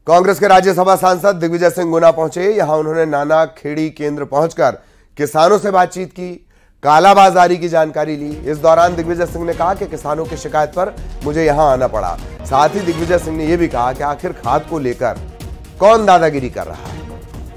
कांग्रेस के राज्यसभा सांसद दिग्विजय सिंह गुना पहुंचे। यहां उन्होंने नाना खेड़ी केंद्र पहुंचकर किसानों से बातचीत की, कालाबाजारी की जानकारी ली। इस दौरान दिग्विजय सिंह ने कहा कि किसानों की शिकायत पर मुझे यहां आना पड़ा। साथ ही दिग्विजय सिंह ने यह भी कहा कि आखिर खाद को लेकर कौन दादागिरी कर रहा है।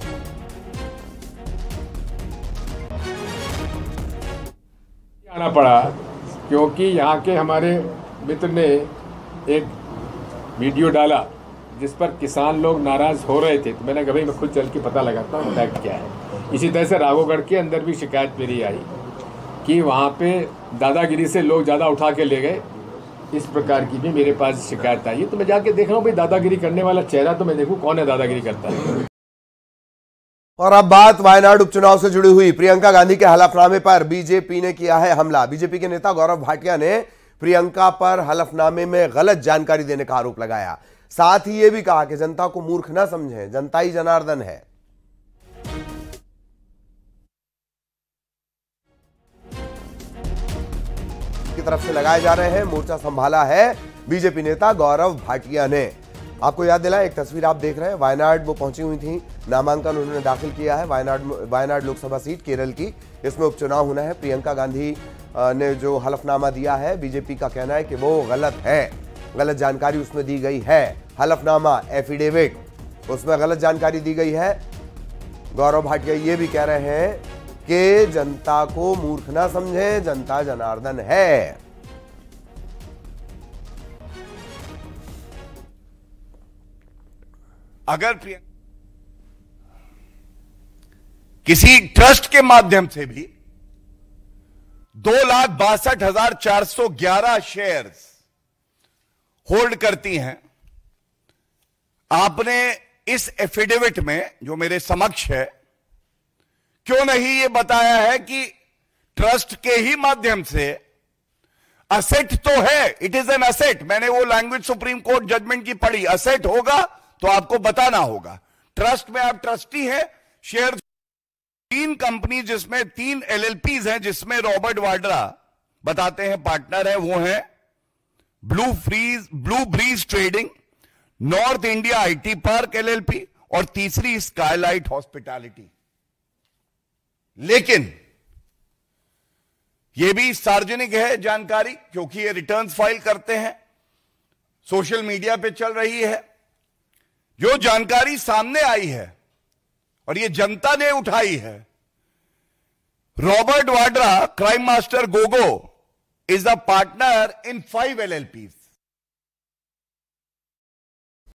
आना पड़ा क्योंकि यहाँ के हमारे मित्र ने एक वीडियो डाला जिस पर किसान लोग नाराज हो रहे थे, तो मैंने कहा भाई मैं खुद चल के पता लगाता हूँ फैक्ट क्या है। इसी तरह से राघवगढ़ के अंदर भी शिकायत मेरी आई कि वहाँ पे दादागिरी से लोग ज़्यादा उठा के ले गए। इस प्रकार की भी मेरे पास शिकायत आई है, तो मैं जाके देख रहा हूँ भाई दादागिरी करने वाला चेहरा, तो मैं देखूँ कौन है दादागिरी करता है। और अब बात वायनाड उपचुनाव से जुड़ी हुई। प्रियंका गांधी के हलफनामे पर बीजेपी ने किया है हमला। बीजेपी के नेता गौरव भाटिया ने प्रियंका पर हलफनामे में गलत जानकारी देने का आरोप लगाया। साथ ही यह भी कहा कि जनता को मूर्ख न समझें, जनता ही जनार्दन है। की तरफ से लगाए जा रहे हैं। मोर्चा संभाला है बीजेपी नेता गौरव भाटिया ने। आपको याद दिलाएं, एक तस्वीर आप देख रहे हैं, वायनाड वो पहुंची हुई थी, नामांकन उन्होंने दाखिल किया है वायनाड लोकसभा सीट केरल की। इसमें उपचुनाव होना है। प्रियंका गांधी ने जो हलफनामा दिया है, बीजेपी का कहना है कि वो गलत है, गलत जानकारी उसमें दी गई है। हलफनामा एफिडेविट, उसमें गलत जानकारी दी गई है। गौरव भाटिया ये भी कह रहे हैं कि जनता को मूर्ख ना समझे, जनता जनार्दन है। अगर किसी ट्रस्ट के माध्यम से भी 2,62,411 शेयर्स होल्ड करती हैं, आपने इस एफिडेविट में जो मेरे समक्ष है क्यों नहीं ये बताया है कि ट्रस्ट के ही माध्यम से असेट तो है, इट इज एन असेट। मैंने वो लैंग्वेज सुप्रीम कोर्ट जजमेंट की पढ़ी, असेट होगा तो आपको बताना होगा। ट्रस्ट में आप ट्रस्टी हैं, शेयर 3 कंपनी जिसमें 3 LLPs हैं, जिसमें रॉबर्ट वाड्रा बताते हैं पार्टनर है, वो है blue breeze trading, north India IT park LLP और तीसरी स्काईलाइट हॉस्पिटैलिटी। लेकिन यह भी सार्वजनिक है जानकारी, क्योंकि ये रिटर्न्स फाइल करते हैं, सोशल मीडिया पे चल रही है। जो जानकारी सामने आई है और ये जनता ने उठाई है, Robert Vadra, crime master Gogo, is a partner in 5 LLPs।